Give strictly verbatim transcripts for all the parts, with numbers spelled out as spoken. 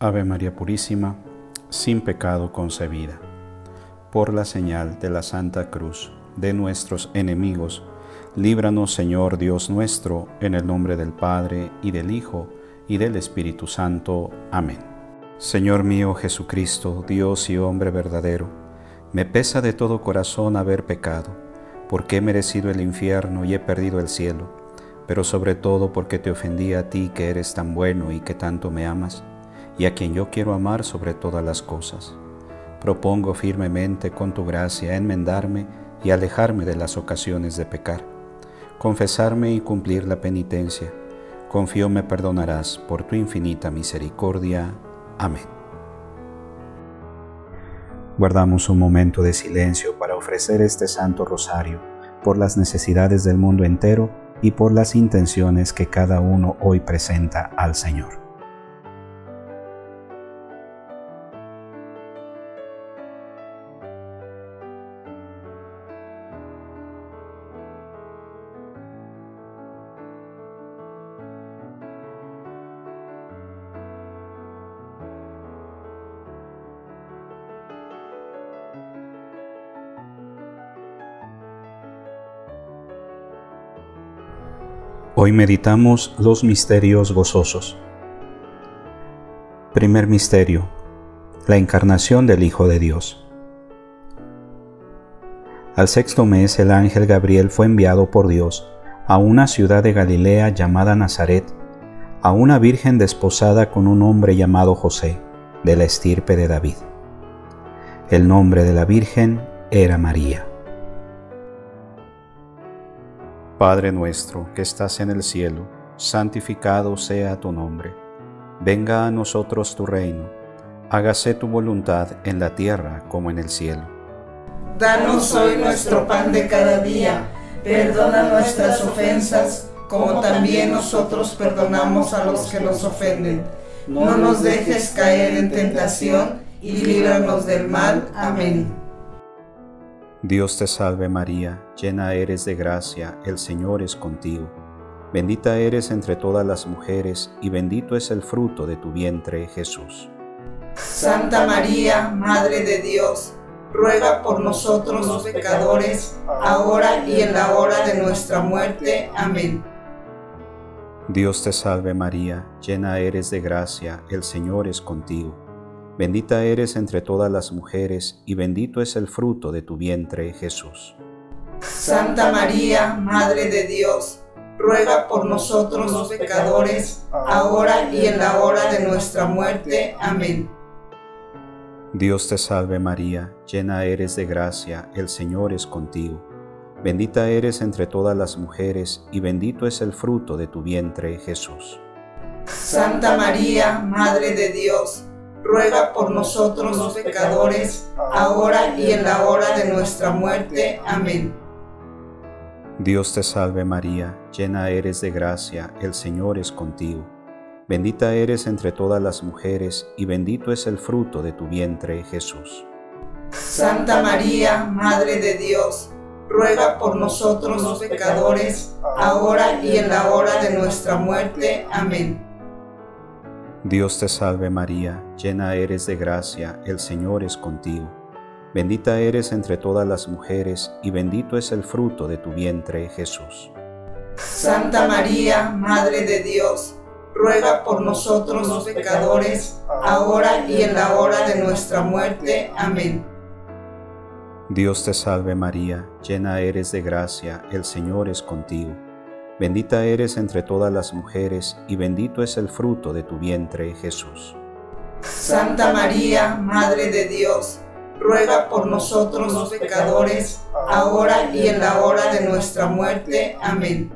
Ave María Purísima, sin pecado concebida. Por la señal de la Santa Cruz de nuestros enemigos, líbranos, Señor Dios nuestro, en el nombre del Padre, y del Hijo, y del Espíritu Santo. Amén. Señor mío Jesucristo, Dios y hombre verdadero, me pesa de todo corazón haber pecado, porque he merecido el infierno y he perdido el cielo, pero sobre todo porque te ofendí a ti, que eres tan bueno y que tanto me amas, y a quien yo quiero amar sobre todas las cosas. Propongo firmemente con tu gracia enmendarme y alejarme de las ocasiones de pecar, confesarme y cumplir la penitencia. Confío me perdonarás por tu infinita misericordia. Amén. Guardamos un momento de silencio para ofrecer este Santo Rosario por las necesidades del mundo entero y por las intenciones que cada uno hoy presenta al Señor. Hoy meditamos los misterios gozosos. Primer misterio: la encarnación del Hijo de Dios. Al sexto mes el ángel Gabriel fue enviado por Dios a una ciudad de Galilea llamada Nazaret, a una virgen desposada con un hombre llamado José, de la estirpe de David. El nombre de la virgen era María. Padre nuestro que estás en el cielo, santificado sea tu nombre. Venga a nosotros tu reino. Hágase tu voluntad en la tierra como en el cielo. Danos hoy nuestro pan de cada día. Perdona nuestras ofensas, como también nosotros perdonamos a los que nos ofenden. No nos dejes caer en tentación y líbranos del mal. Amén. Dios te salve María, llena eres de gracia, el Señor es contigo. Bendita eres entre todas las mujeres, y bendito es el fruto de tu vientre, Jesús. Santa María, Madre de Dios, ruega por nosotros los pecadores, ahora y en la hora de nuestra muerte. Amén. Dios te salve María, llena eres de gracia, el Señor es contigo. Bendita eres entre todas las mujeres, y bendito es el fruto de tu vientre, Jesús. Santa María, Madre de Dios, ruega por nosotros los pecadores, ahora y en la hora de nuestra muerte. Amén. Dios te salve María, llena eres de gracia, el Señor es contigo. Bendita eres entre todas las mujeres, y bendito es el fruto de tu vientre, Jesús. Santa María, Madre de Dios, ruega por nosotros los pecadores, ahora y en la hora de nuestra muerte. Amén. Dios te salve María, llena eres de gracia, el Señor es contigo. Bendita eres entre todas las mujeres, y bendito es el fruto de tu vientre, Jesús. Santa María, Madre de Dios, ruega por nosotros los pecadores, ahora y en la hora de nuestra muerte. Amén. Dios te salve María, llena eres de gracia, el Señor es contigo. Bendita eres entre todas las mujeres, y bendito es el fruto de tu vientre, Jesús. Santa María, Madre de Dios, ruega por nosotros los pecadores, ahora y en la hora de nuestra muerte. Amén. Dios te salve María, llena eres de gracia, el Señor es contigo. Bendita eres entre todas las mujeres, y bendito es el fruto de tu vientre, Jesús. Santa María, Madre de Dios, ruega por nosotros los pecadores, ahora y en la hora de nuestra muerte. Amén.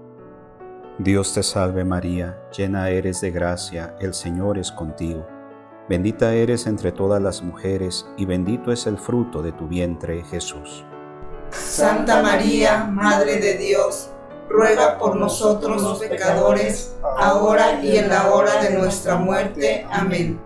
Dios te salve María, llena eres de gracia, el Señor es contigo. Bendita eres entre todas las mujeres, y bendito es el fruto de tu vientre, Jesús. Santa María, Madre de Dios, ruega por nosotros los pecadores, ahora y en la hora de nuestra muerte. Amén.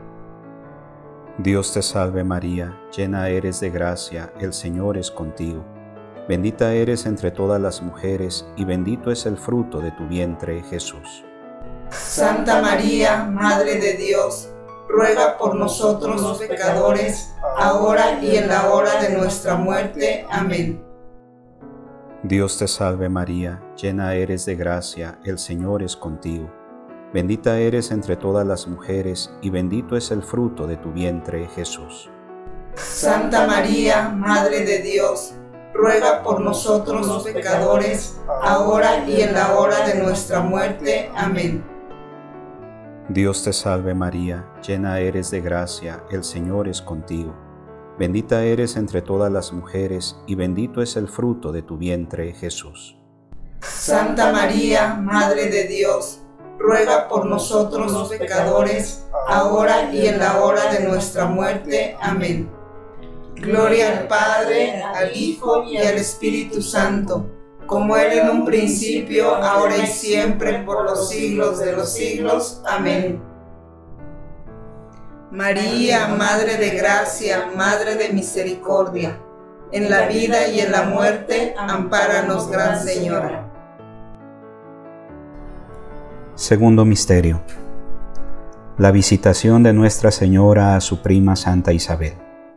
Dios te salve María, llena eres de gracia, el Señor es contigo. Bendita eres entre todas las mujeres, y bendito es el fruto de tu vientre, Jesús. Santa María, Madre de Dios, ruega por nosotros los pecadores, ahora y en la hora de nuestra muerte. Amén. Dios te salve María, llena eres de gracia, el Señor es contigo. Bendita eres entre todas las mujeres, y bendito es el fruto de tu vientre, Jesús. Santa María, Madre de Dios, ruega por nosotros los pecadores, ahora y en la hora de nuestra muerte. Amén. Dios te salve María, llena eres de gracia, el Señor es contigo. Bendita eres entre todas las mujeres, y bendito es el fruto de tu vientre, Jesús. Santa María, Madre de Dios, ruega por nosotros los pecadores, ahora y en la hora de nuestra muerte. Amén. Gloria al Padre, al Hijo y al Espíritu Santo, como era en un principio, ahora y siempre, por los siglos de los siglos. Amén. María, Madre de Gracia, Madre de Misericordia, en la vida y en la muerte, ampáranos, Gran Señora. Segundo misterio: la visitación de Nuestra Señora a su prima Santa Isabel.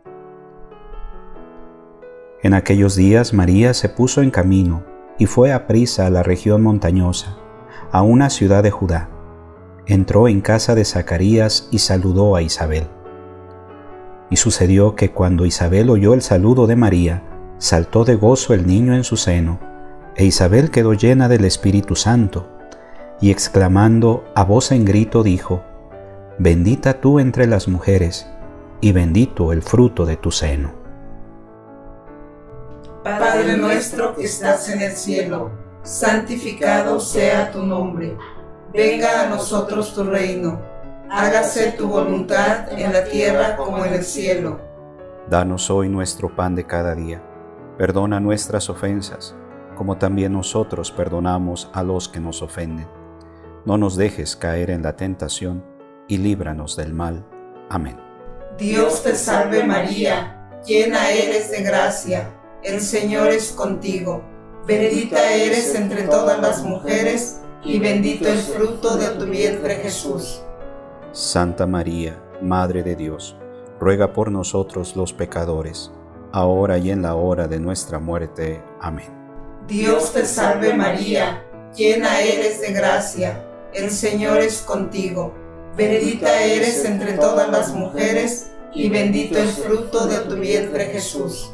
En aquellos días María se puso en camino y fue aprisa a la región montañosa, a una ciudad de Judá. Entró en casa de Zacarías y saludó a Isabel. Y sucedió que cuando Isabel oyó el saludo de María, saltó de gozo el niño en su seno, e Isabel quedó llena del Espíritu Santo, y exclamando a voz en grito dijo: Bendita tú entre las mujeres, y bendito el fruto de tu seno. Padre nuestro que estás en el cielo, santificado sea tu nombre. Venga a nosotros tu reino. Hágase tu voluntad en la tierra como en el cielo. Danos hoy nuestro pan de cada día. Perdona nuestras ofensas, como también nosotros perdonamos a los que nos ofenden. No nos dejes caer en la tentación, y líbranos del mal. Amén. Dios te salve María, llena eres de gracia, el Señor es contigo. Bendita eres entre todas las mujeres, y bendito el fruto de tu vientre, Jesús. Santa María, Madre de Dios, ruega por nosotros los pecadores, ahora y en la hora de nuestra muerte. Amén. Dios te salve María, llena eres de gracia, el Señor es contigo. Bendita eres entre todas las mujeres, y bendito el fruto de tu vientre, Jesús.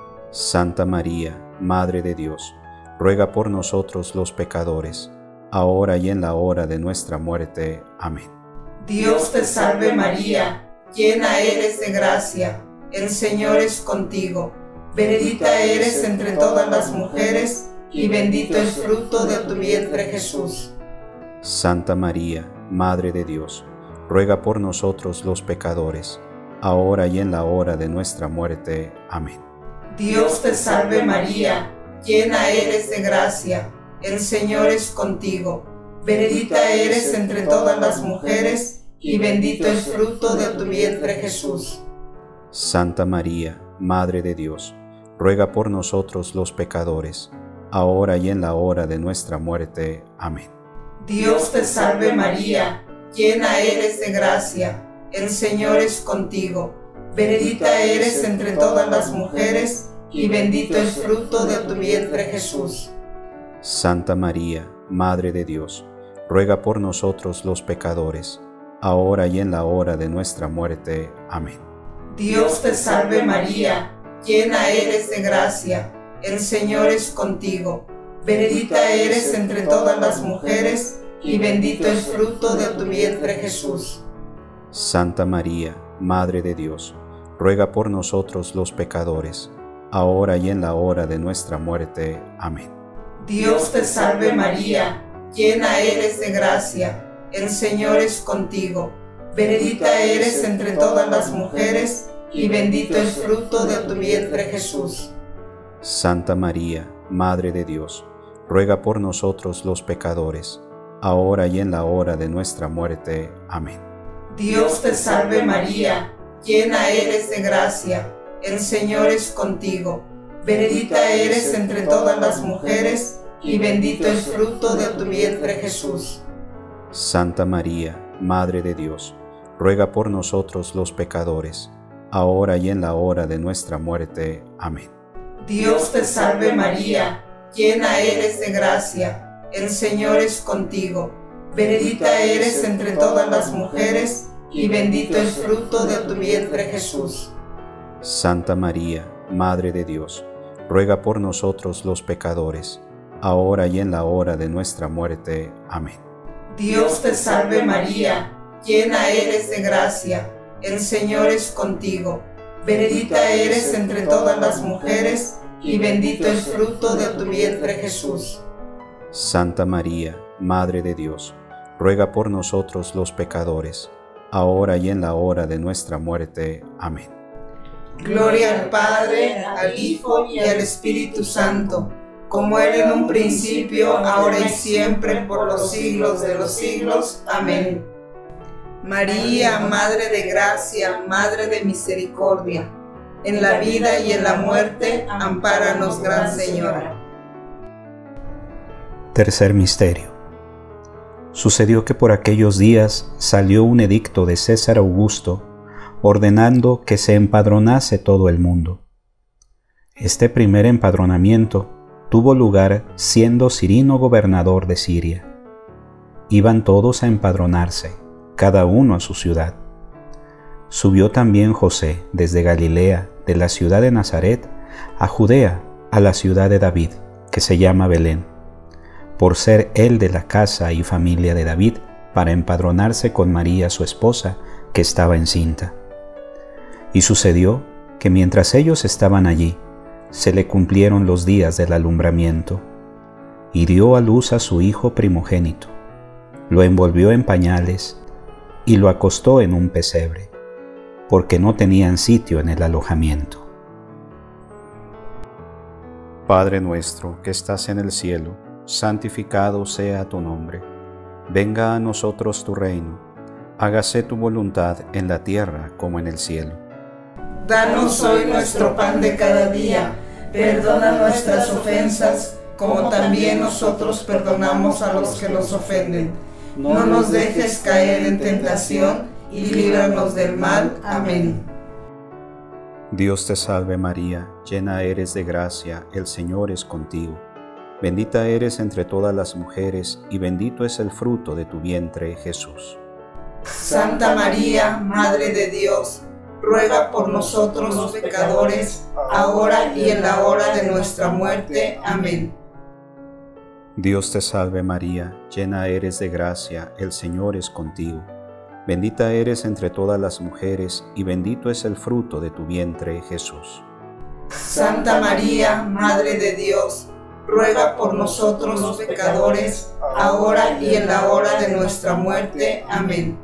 Santa María, Madre de Dios, ruega por nosotros los pecadores, ahora y en la hora de nuestra muerte. Amén. Dios te salve María, llena eres de gracia, el Señor es contigo. Bendita eres entre todas las mujeres, y bendito el fruto de tu vientre, Jesús. Santa María, Madre de Dios, ruega por nosotros los pecadores, ahora y en la hora de nuestra muerte. Amén. Dios te salve María, llena eres de gracia, el Señor es contigo. Bendita eres entre todas las mujeres, y bendito el fruto de tu vientre, Jesús. Santa María, Madre de Dios, ruega por nosotros los pecadores, ahora y en la hora de nuestra muerte. Amén. Dios te salve María, llena eres de gracia, el Señor es contigo. Bendita eres entre todas las mujeres, y bendito el fruto de tu vientre, Jesús. Santa María, Madre de Dios, ruega por nosotros los pecadores, ahora y en la hora de nuestra muerte. Amén. Dios te salve María, llena eres de gracia, el Señor es contigo. Bendita eres entre todas las mujeres, y bendito el fruto de tu vientre, Jesús. Santa María, Madre de Dios, ruega por nosotros los pecadores, ahora y en la hora de nuestra muerte. Amén. Dios te salve María, llena eres de gracia, el Señor es contigo. Bendita eres entre todas las mujeres, y bendito el fruto de tu vientre, Jesús. Santa María, Madre de Dios, ruega por nosotros los pecadores, ahora y en la hora de nuestra muerte. Amén. Dios te salve María, llena eres de gracia, el Señor es contigo. Bendita eres entre todas las mujeres, y bendito el fruto de tu vientre, Jesús. Santa María, Madre de Dios, ruega por nosotros los pecadores, ahora y en la hora de nuestra muerte. Amén. Dios te salve María, llena eres de gracia, el Señor es contigo. Bendita eres entre todas las mujeres, y bendito el fruto de tu vientre Jesús. Santa María, Madre de Dios, ruega por nosotros los pecadores, ahora y en la hora de nuestra muerte. Amén. Dios te salve María, llena eres de gracia, el Señor es contigo. Bendita eres entre todas las mujeres, y bendito el fruto de tu vientre Jesús. Santa María, Madre de Dios, ruega por nosotros los pecadores, ahora y en la hora de nuestra muerte. Amén. Gloria al Padre, al Hijo y al Espíritu Santo, como era en un principio, ahora y siempre, por los siglos de los siglos. Amén. María, Madre de Gracia, Madre de Misericordia, en la vida y en la muerte, ampáranos, Gran Señora. Tercer misterio. Sucedió que por aquellos días salió un edicto de César Augusto ordenando que se empadronase todo el mundo. Este primer empadronamiento tuvo lugar siendo Cirino gobernador de Siria. Iban todos a empadronarse, cada uno a su ciudad. Subió también José desde Galilea, de la ciudad de Nazaret, a Judea, a la ciudad de David, que se llama Belén, por ser él de la casa y familia de David, para empadronarse con María su esposa, que estaba encinta. Y sucedió que mientras ellos estaban allí, se le cumplieron los días del alumbramiento, y dio a luz a su hijo primogénito. Lo envolvió en pañales y lo acostó en un pesebre, porque no tenían sitio en el alojamiento. Padre nuestro que estás en el cielo, santificado sea tu nombre. Venga a nosotros tu reino. Hágase tu voluntad en la tierra como en el cielo. Danos hoy nuestro pan de cada día. Perdona nuestras ofensas, como también nosotros perdonamos a los que nos ofenden. No nos dejes caer en tentación, y líbranos del mal. Amén. Dios te salve María, llena eres de gracia, el Señor es contigo. Bendita eres entre todas las mujeres, y bendito es el fruto de tu vientre, Jesús. Santa María, Madre de Dios, ruega por nosotros los pecadores, ahora y en la hora de nuestra muerte. Amén. Dios te salve María, llena eres de gracia, el Señor es contigo. Bendita eres entre todas las mujeres, y bendito es el fruto de tu vientre, Jesús. Santa María, Madre de Dios, ruega por nosotros los pecadores, ahora y en la hora de nuestra muerte. Amén.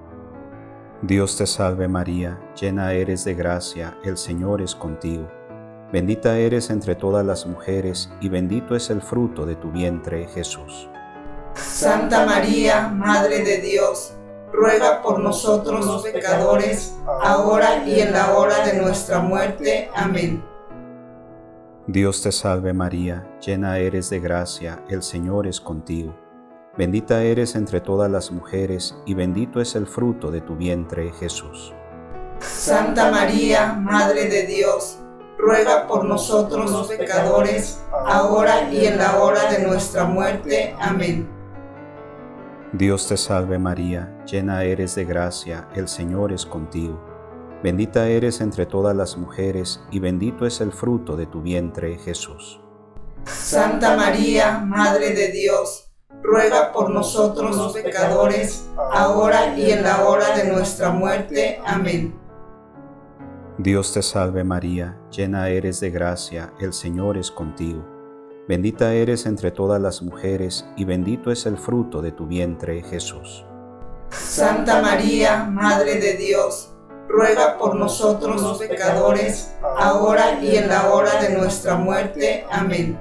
Dios te salve María, llena eres de gracia, el Señor es contigo. Bendita eres entre todas las mujeres, y bendito es el fruto de tu vientre, Jesús. Santa María, Madre de Dios, ruega por nosotros los pecadores, ahora y en la hora de nuestra muerte. Amén. Dios te salve María, llena eres de gracia, el Señor es contigo. Bendita eres entre todas las mujeres, y bendito es el fruto de tu vientre, Jesús. Santa María, Madre de Dios, ruega por nosotros los pecadores, ahora y en la hora de nuestra muerte. Amén. Dios te salve María, llena eres de gracia, el Señor es contigo. Bendita eres entre todas las mujeres, y bendito es el fruto de tu vientre, Jesús. Santa María, Madre de Dios, ruega por nosotros los pecadores, ahora y en la hora de nuestra muerte. Amén. Dios te salve María, llena eres de gracia, el Señor es contigo. Bendita eres entre todas las mujeres, y bendito es el fruto de tu vientre, Jesús. Santa María, Madre de Dios, ruega por nosotros los pecadores, ahora y en la hora de nuestra muerte. Amén.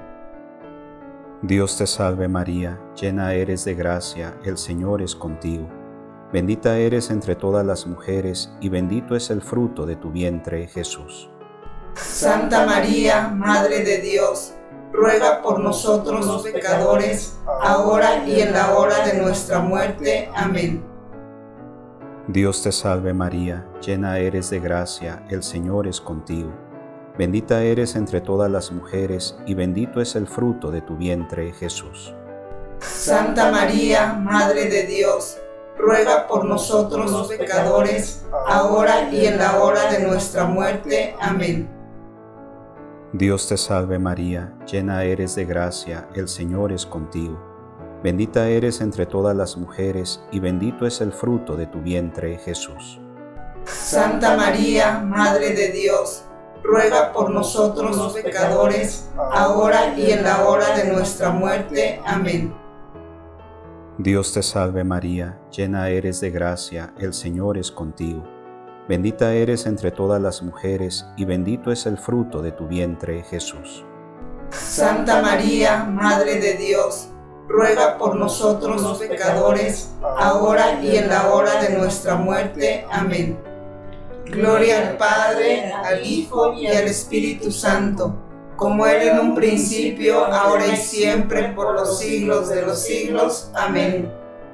Dios te salve María, llena eres de gracia, el Señor es contigo. Bendita eres entre todas las mujeres, y bendito es el fruto de tu vientre, Jesús. Santa María, Madre de Dios, ruega por nosotros los pecadores, ahora y en la hora de nuestra muerte. Amén. Dios te salve María, llena eres de gracia, el Señor es contigo. Bendita eres entre todas las mujeres, y bendito es el fruto de tu vientre, Jesús. Santa María, Madre de Dios, ruega por nosotros los pecadores, ahora y en la hora de nuestra muerte. Amén. Dios te salve María, llena eres de gracia, el Señor es contigo. Bendita eres entre todas las mujeres, y bendito es el fruto de tu vientre, Jesús. Santa María, Madre de Dios, ruega por nosotros los pecadores, ahora y en la hora de nuestra muerte. Amén. Dios te salve María, llena eres de gracia, el Señor es contigo. Bendita eres entre todas las mujeres, y bendito es el fruto de tu vientre, Jesús. Santa María, Madre de Dios, ruega por nosotros los pecadores, ahora y en la hora de nuestra muerte. Amén. Gloria al Padre, al Hijo y al Espíritu Santo, como era en un principio, ahora y siempre, por los siglos de los siglos. Amén.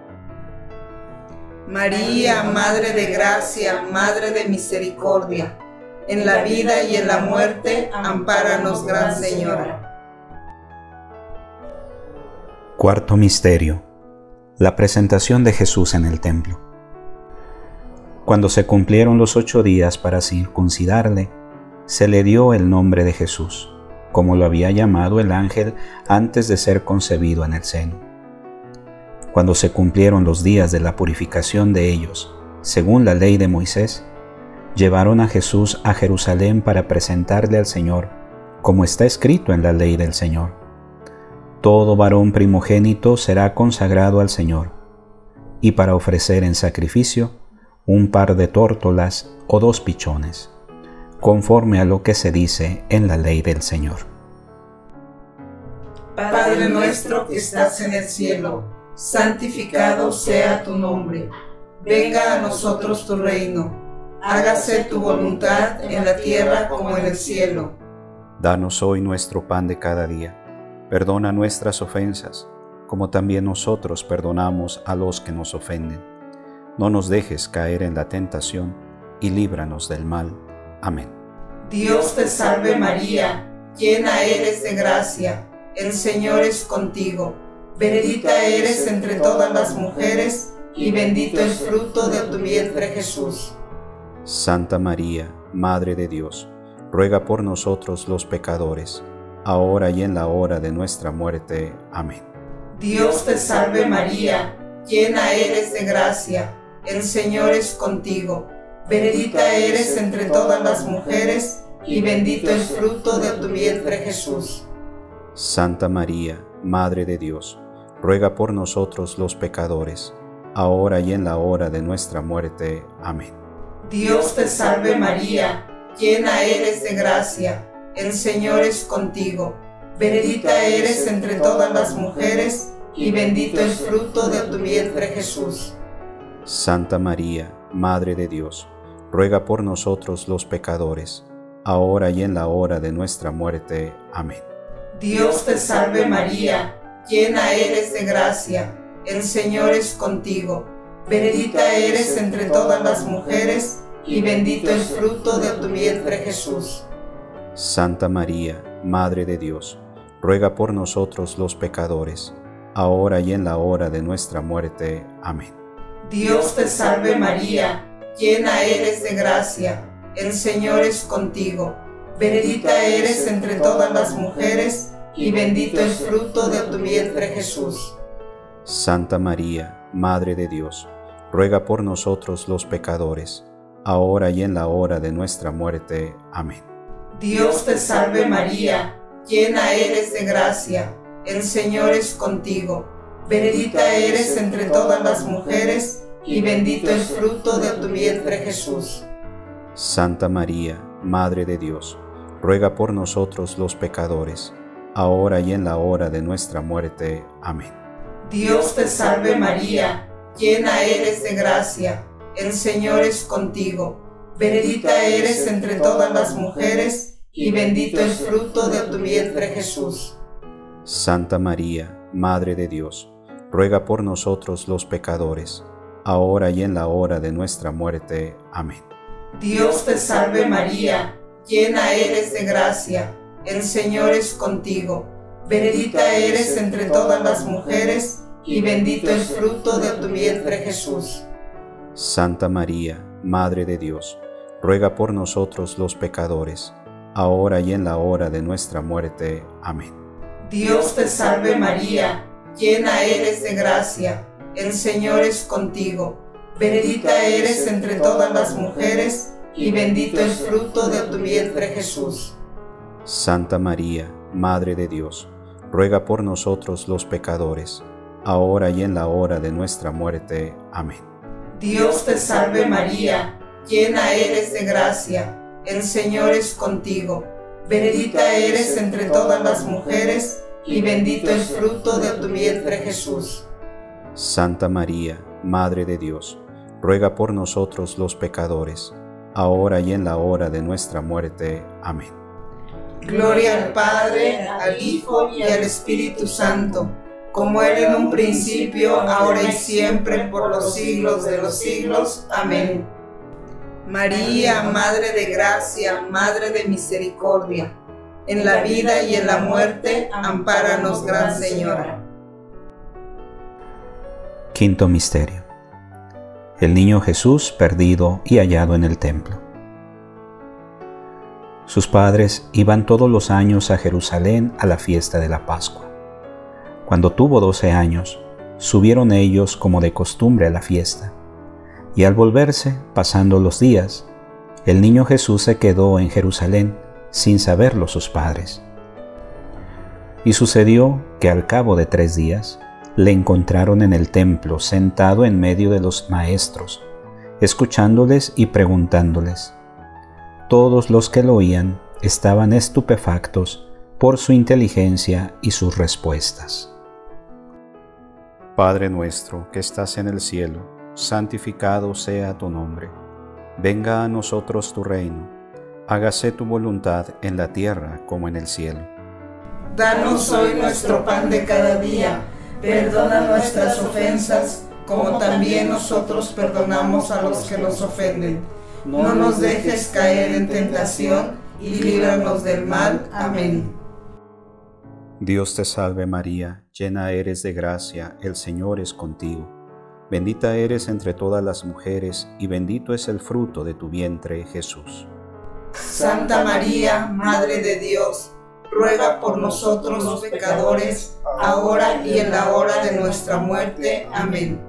María, Madre de Gracia, Madre de Misericordia, en la vida y en la muerte, ampáranos, Gran Señora. Cuarto misterio: la presentación de Jesús en el templo. Cuando se cumplieron los ocho días para circuncidarle, se le dio el nombre de Jesús, como lo había llamado el ángel antes de ser concebido en el seno. Cuando se cumplieron los días de la purificación de ellos, según la ley de Moisés, llevaron a Jesús a Jerusalén para presentarle al Señor, como está escrito en la ley del Señor. Todo varón primogénito será consagrado al Señor, y para ofrecer en sacrificio un par de tórtolas o dos pichones, conforme a lo que se dice en la ley del Señor. Padre nuestro que estás en el cielo, santificado sea tu nombre. Venga a nosotros tu reino. Hágase tu voluntad en la tierra como en el cielo. Danos hoy nuestro pan de cada día. Perdona nuestras ofensas, como también nosotros perdonamos a los que nos ofenden. No nos dejes caer en la tentación, y líbranos del mal. Amén. Dios te salve María, llena eres de gracia, el Señor es contigo. Bendita eres entre todas las mujeres, y bendito el fruto de tu vientre, Jesús. Santa María, Madre de Dios, ruega por nosotros los pecadores, ahora y en la hora de nuestra muerte. Amén. Dios te salve María, llena eres de gracia, el Señor es contigo. Bendita eres entre todas las mujeres, y bendito el fruto de tu vientre, Jesús. Santa María, Madre de Dios, ruega por nosotros los pecadores, ahora y en la hora de nuestra muerte. Amén. Dios te salve María, llena eres de gracia, el Señor es contigo. Bendita eres entre todas las mujeres, y bendito el fruto de tu vientre, Jesús. Santa María, Madre de Dios, ruega por nosotros los pecadores, ahora y en la hora de nuestra muerte. Amén. Dios te salve María, llena eres de gracia, el Señor es contigo. Bendita eres entre todas las mujeres, y bendito el fruto de tu vientre, Jesús. Santa María, Madre de Dios, ruega por nosotros los pecadores, ahora y en la hora de nuestra muerte. Amén. Dios te salve María, llena eres de gracia, el Señor es contigo. Bendita eres entre todas las mujeres, y bendito el fruto de tu vientre, Jesús. Santa María, Madre de Dios, ruega por nosotros los pecadores, ahora y en la hora de nuestra muerte. Amén. Dios te salve María, llena eres de gracia, el Señor es contigo. Bendita eres entre todas las mujeres, y bendito el fruto de tu vientre, Jesús. Santa María, Madre de Dios, ruega por nosotros los pecadores, ahora y en la hora de nuestra muerte. Amén. Dios te salve María, llena eres de gracia, el Señor es contigo. Bendita eres entre todas las mujeres, y bendito el fruto de tu vientre, Jesús. Santa María, Madre de Dios, ruega por nosotros los pecadores, ahora y en la hora de nuestra muerte. Amén. Dios te salve María, llena eres de gracia, el Señor es contigo. Bendita eres entre todas las mujeres, y bendito el fruto de tu vientre Jesús. Santa María, Madre de Dios, ruega por nosotros los pecadores, ahora y en la hora de nuestra muerte. Amén. Dios te salve María, llena eres de gracia, el Señor es contigo. Bendita eres entre todas las mujeres, y bendito el fruto de tu vientre Jesús. Santa María, Madre de Dios, ruega por nosotros los pecadores, ahora y en la hora de nuestra muerte. Amén. Dios te salve María, llena eres de gracia, el Señor es contigo. Bendita eres entre todas las mujeres, y bendito el fruto de tu vientre Jesús. Santa María, Madre de Dios, ruega por nosotros los pecadores, ahora y en la hora de nuestra muerte. Amén. Gloria al Padre, al Hijo y al Espíritu Santo, como era en un principio, ahora y siempre, por los siglos de los siglos. Amén. María, Madre de Gracia, Madre de Misericordia, en la vida y en la muerte, ampáranos, Gran Señora. Quinto misterio: el niño Jesús perdido y hallado en el templo. Sus padres iban todos los años a Jerusalén a la fiesta de la Pascua. Cuando tuvo doce años, subieron ellos como de costumbre a la fiesta. Y al volverse, pasando los días, el niño Jesús se quedó en Jerusalén sin saberlo sus padres. Y sucedió que al cabo de tres días, le encontraron en el templo sentado en medio de los maestros, escuchándoles y preguntándoles. Todos los que lo oían estaban estupefactos por su inteligencia y sus respuestas. Padre nuestro que estás en el cielo, santificado sea tu nombre. Venga a nosotros tu reino. Hágase tu voluntad en la tierra como en el cielo. Danos hoy nuestro pan de cada día. Perdona nuestras ofensas, como también nosotros perdonamos a los que nos ofenden. No nos dejes caer en tentación, y líbranos del mal. Amén. Dios te salve María, llena eres de gracia, el Señor es contigo. Bendita eres entre todas las mujeres, y bendito es el fruto de tu vientre, Jesús. Santa María, Madre de Dios, ruega por nosotros los pecadores, ahora y en la hora de nuestra muerte. Amén.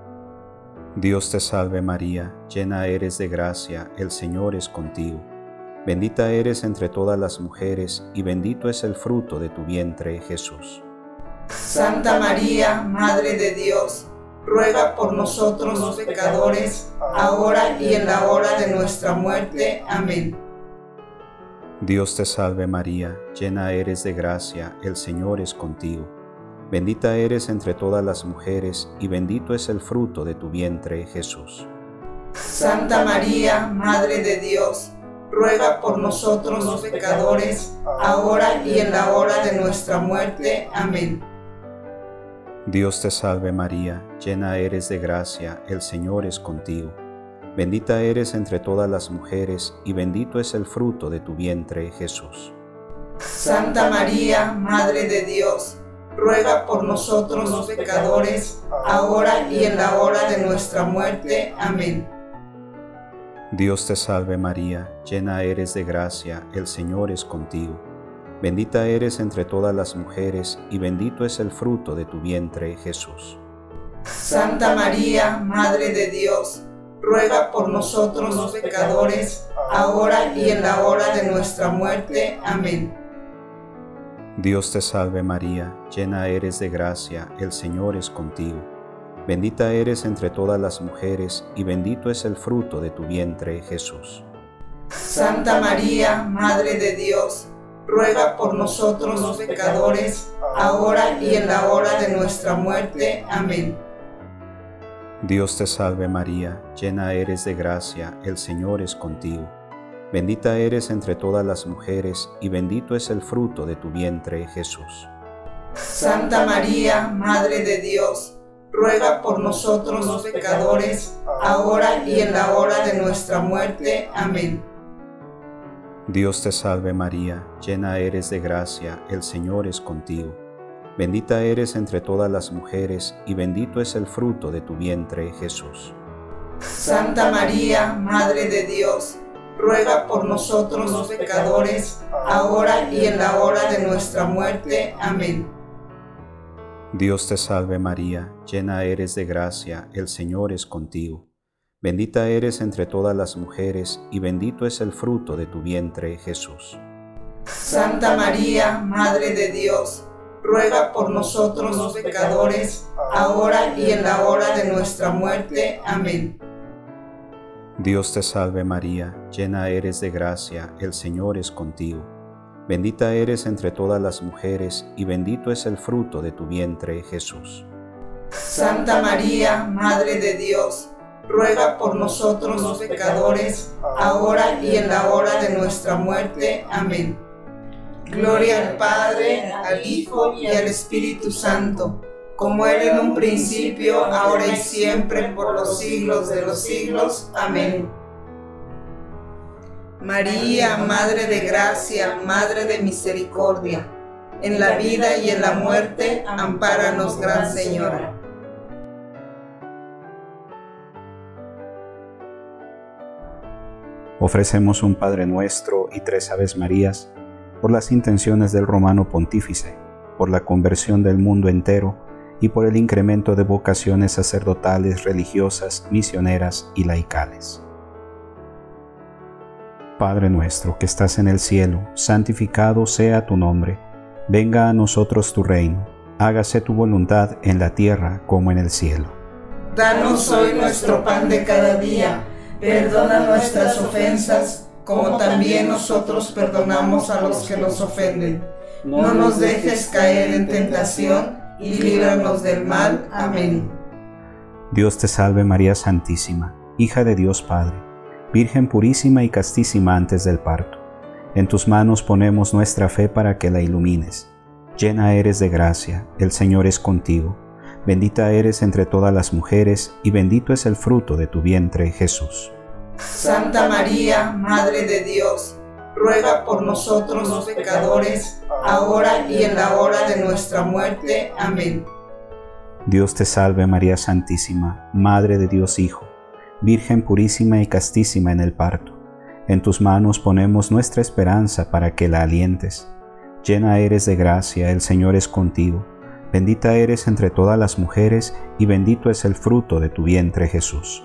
Dios te salve María, llena eres de gracia, el Señor es contigo. Bendita eres entre todas las mujeres, y bendito es el fruto de tu vientre, Jesús. Santa María, Madre de Dios, ruega por nosotros los pecadores, ahora y en la hora de nuestra muerte. Amén. Dios te salve María, llena eres de gracia, el Señor es contigo. Bendita eres entre todas las mujeres, y bendito es el fruto de tu vientre, Jesús. Santa María, Madre de Dios, ruega por nosotros los pecadores, ahora y en la hora de nuestra muerte. Amén. Dios te salve María, llena eres de gracia, el Señor es contigo. Bendita eres entre todas las mujeres, y bendito es el fruto de tu vientre, Jesús. Santa María, Madre de Dios, ruega por nosotros los pecadores, ahora y en la hora de nuestra muerte. Amén. Dios te salve María, llena eres de gracia, el Señor es contigo. Bendita eres entre todas las mujeres, y bendito es el fruto de tu vientre, Jesús. Santa María, Madre de Dios, ruega por nosotros los pecadores, ahora y en la hora de nuestra muerte. Amén. Dios te salve María, llena eres de gracia, el Señor es contigo. Bendita eres entre todas las mujeres, y bendito es el fruto de tu vientre, Jesús. Santa María, Madre de Dios, ruega por nosotros los pecadores, ahora y en la hora de nuestra muerte. Amén. Dios te salve María, llena eres de gracia, el Señor es contigo. Bendita eres entre todas las mujeres, y bendito es el fruto de tu vientre, Jesús. Santa María, Madre de Dios, ruega por nosotros los pecadores, ahora y en la hora de nuestra muerte. Amén. Dios te salve María, llena eres de gracia, el Señor es contigo. Bendita eres entre todas las mujeres, y bendito es el fruto de tu vientre, Jesús. Santa María, Madre de Dios, ruega por nosotros los pecadores, ahora y en la hora de nuestra muerte. Amén. Dios te salve María, llena eres de gracia, el Señor es contigo. Bendita eres entre todas las mujeres, y bendito es el fruto de tu vientre, Jesús. Santa María, Madre de Dios, ruega por nosotros los pecadores, ahora y en la hora de nuestra muerte. Amén. Dios te salve María, llena eres de gracia, el Señor es contigo. Bendita eres entre todas las mujeres, y bendito es el fruto de tu vientre, Jesús. Santa María, Madre de Dios, ruega por nosotros los pecadores, ahora y en la hora de nuestra muerte. Amén. Gloria al Padre, al Hijo y al Espíritu Santo, como era en un principio, ahora y siempre, por los siglos de los siglos. Amén. María, Madre de Gracia, Madre de Misericordia, en la vida y en la muerte, ampáranos, Gran Señora. Ofrecemos un Padre Nuestro y tres Aves Marías por las intenciones del Romano Pontífice, por la conversión del mundo entero y por el incremento de vocaciones sacerdotales, religiosas, misioneras y laicales. Padre nuestro que estás en el cielo, santificado sea tu nombre. Venga a nosotros tu reino. Hágase tu voluntad en la tierra como en el cielo. Danos hoy nuestro pan de cada día. Perdona nuestras ofensas, como también nosotros perdonamos a los que nos ofenden. No nos dejes caer en tentación y líbranos del mal. Amén. Dios te salve María Santísima, hija de Dios Padre, Virgen purísima y castísima antes del parto. En tus manos ponemos nuestra fe para que la ilumines. Llena eres de gracia, el Señor es contigo. Bendita eres entre todas las mujeres, y bendito es el fruto de tu vientre, Jesús. Santa María, Madre de Dios, ruega por nosotros los pecadores, ahora y en la hora de nuestra muerte. Amén. Dios te salve María Santísima, Madre de Dios Hijo, Virgen purísima y castísima en el parto. En tus manos ponemos nuestra esperanza para que la alientes. Llena eres de gracia, el Señor es contigo. Bendita eres entre todas las mujeres, y bendito es el fruto de tu vientre, Jesús.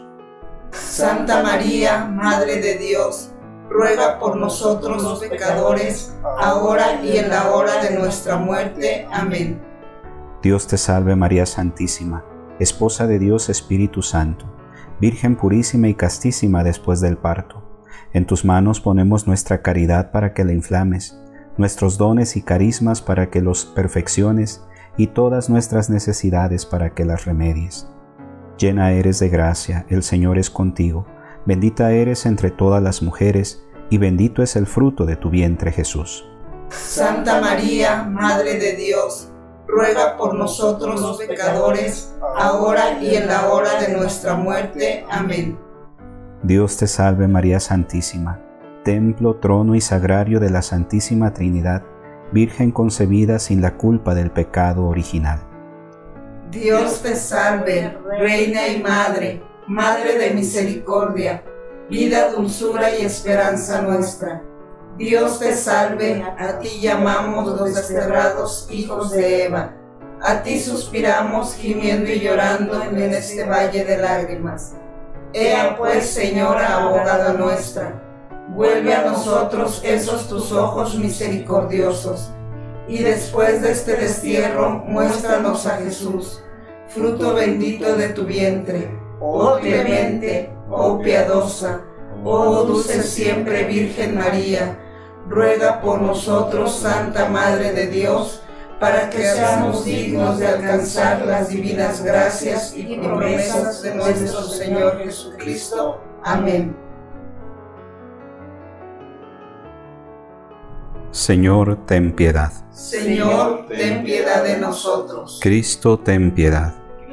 Santa María, Madre de Dios, ruega por nosotros los pecadores, ahora y en la hora de nuestra muerte. Amén. Dios te salve María Santísima, Esposa de Dios Espíritu Santo, Virgen purísima y castísima después del parto. En tus manos ponemos nuestra caridad para que la inflames, nuestros dones y carismas para que los perfecciones, y todas nuestras necesidades para que las remedies. Llena eres de gracia, el Señor es contigo. Bendita eres entre todas las mujeres, y bendito es el fruto de tu vientre, Jesús. Santa María, Madre de Dios, ruega por nosotros los pecadores, ahora y en la hora de nuestra muerte. Amén. Dios te salve María Santísima, templo, trono y sagrario de la Santísima Trinidad, Virgen concebida sin la culpa del pecado original. Dios te salve, Reina y Madre, Madre de misericordia, vida, dulzura y esperanza nuestra. Dios te salve, a ti llamamos los desterrados hijos de Eva. A ti suspiramos, gimiendo y llorando en este valle de lágrimas. Ea pues, Señora, abogada nuestra, vuelve a nosotros esos tus ojos misericordiosos, y después de este destierro, muéstranos a Jesús, fruto bendito de tu vientre. Oh clemente, oh piadosa, oh dulce siempre Virgen María, ruega por nosotros, Santa Madre de Dios, para que seamos dignos de alcanzar las divinas gracias y promesas de nuestro Señor Jesucristo. Amén. Señor, ten piedad. Señor, ten piedad de nosotros. Cristo, ten piedad.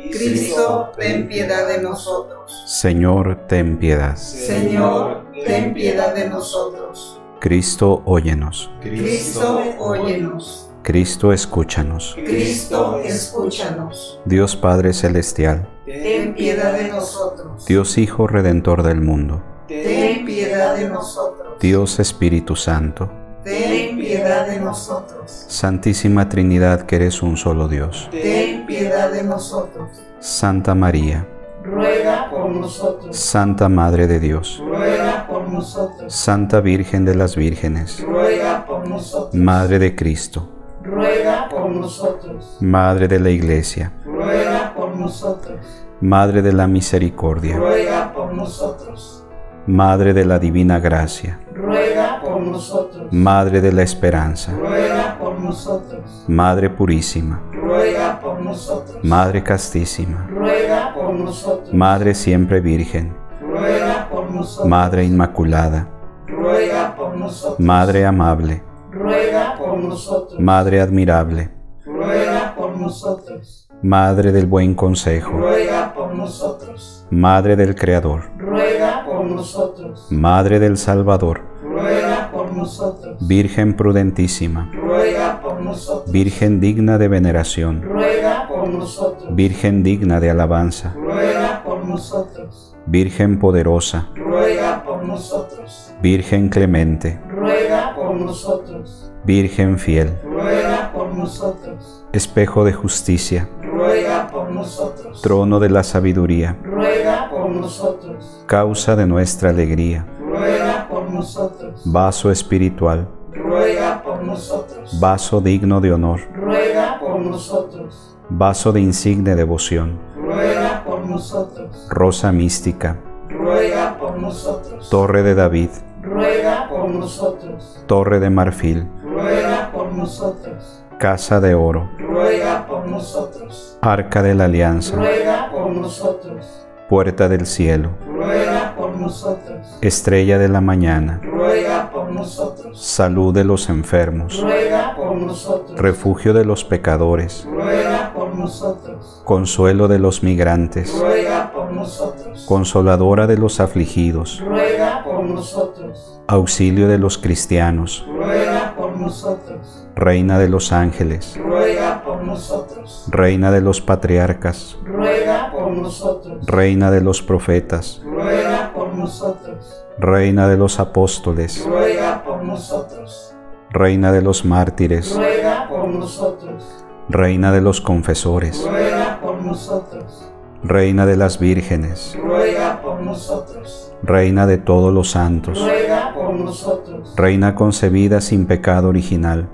Cristo, ten piedad de nosotros. Señor, ten piedad. Señor, ten piedad de nosotros. Cristo, óyenos. Cristo, óyenos. Cristo, escúchanos. Cristo, escúchanos. Dios Padre Celestial, Ten piedad de nosotros. Dios Hijo Redentor del mundo, Ten piedad de nosotros. Dios Espíritu Santo, Ten piedad de nosotros. Santísima Trinidad que eres un solo Dios, Ten piedad de nosotros. Santa María, Ruega por nosotros. Santa Madre de Dios, Ruega por nosotros. Santa Virgen de las Vírgenes, Ruega por nosotros. Madre de Cristo, Ruega por nosotros. Madre de la Iglesia, Ruega por nosotros. Madre de la Misericordia, Ruega por nosotros. Madre de la Divina Gracia, Ruega por nosotros. Madre de la Esperanza, Ruega por nosotros. Madre Purísima, Ruega por nosotros. Madre Castísima, Ruega por nosotros. Madre Siempre Virgen, Ruega por nosotros. Madre Inmaculada, Ruega por nosotros. Madre Amable, Ruega por nosotros. Madre Admirable, Ruega por nosotros. Madre del Buen Consejo, Ruega por nosotros. Madre del Creador, Ruega por nosotros. Madre del Salvador, Ruega por nosotros. Virgen prudentísima, Ruega por nosotros. Virgen digna de veneración, Ruega por nosotros. Virgen digna de alabanza, Ruega por nosotros. Virgen poderosa, Ruega por nosotros. Virgen clemente, Ruega por nosotros. Virgen fiel, Ruega por nosotros. espejo de justicia, Ruega por nosotros. trono de la sabiduría, Ruega por nosotros. causa de nuestra alegría, Ruega por nosotros. vaso espiritual, Ruega por nosotros. vaso digno de honor, Ruega por nosotros. vaso de insigne devoción, Ruega por nosotros. rosa mística, Ruega por nosotros. torre de David, Ruega por nosotros. torre de marfil, Ruega por nosotros. casa de oro, Ruega por nosotros. arca de la alianza, Ruega por nosotros. puerta del cielo, Ruega por nosotros. estrella de la mañana, Ruega por nosotros. salud de los enfermos, Ruega por nosotros. refugio de los pecadores, Ruega por nosotros. consuelo de los migrantes, Ruega por nosotros. consoladora de los afligidos, Ruega por nosotros. auxilio de los cristianos, Ruega por nosotros. reina de los ángeles, Ruega por nosotros. reina de los patriarcas, Ruega por nosotros. reina de los profetas, Ruega por nosotros. reina de los apóstoles, Ruega por nosotros. reina de los mártires, Ruega por nosotros. reina de los confesores, Ruega por nosotros. reina de las vírgenes, Ruega por nosotros. reina de todos los santos, Ruega por nosotros. reina concebida sin pecado original,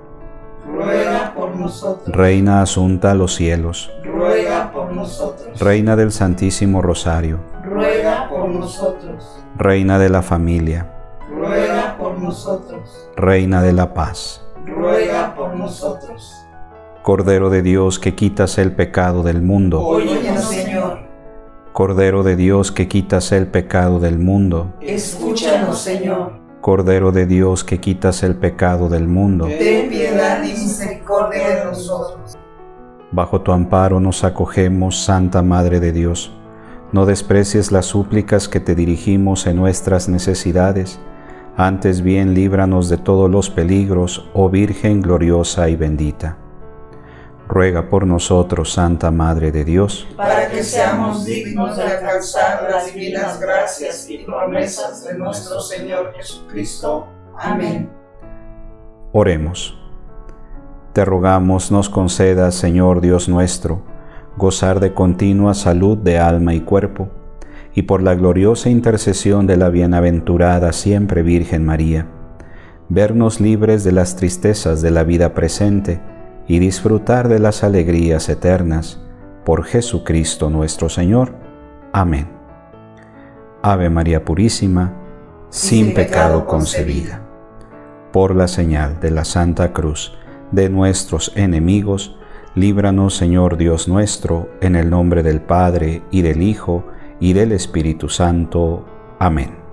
Ruega por nosotros. reina asunta a los cielos, Ruega por nosotros. reina del Santísimo Rosario, Ruega por nosotros. reina de la familia, Ruega por nosotros. reina de la paz. Ruega por nosotros. Cordero de Dios que quitas el pecado del mundo, Óyenos, Señor. Cordero de Dios que quitas el pecado del mundo, Escúchanos, Señor. Cordero de Dios que quitas el pecado del mundo, Ten piedad y misericordia de nosotros. bajo tu amparo nos acogemos, Santa Madre de Dios. No desprecies las súplicas que te dirigimos en nuestras necesidades, antes bien líbranos de todos los peligros, oh Virgen gloriosa y bendita. Ruega por nosotros, Santa Madre de Dios, para que seamos dignos de alcanzar las divinas gracias y promesas de nuestro Señor Jesucristo. Amén. Oremos. Te rogamos nos concedas, Señor Dios nuestro, gozar de continua salud de alma y cuerpo, y por la gloriosa intercesión de la bienaventurada siempre Virgen María, vernos libres de las tristezas de la vida presente y disfrutar de las alegrías eternas, por Jesucristo nuestro Señor. Amén. Ave María Purísima, sin pecado concebida. Por la señal de la Santa Cruz de nuestros enemigos, líbranos, Señor Dios nuestro, en el nombre del Padre, y del Hijo, y del Espíritu Santo. Amén.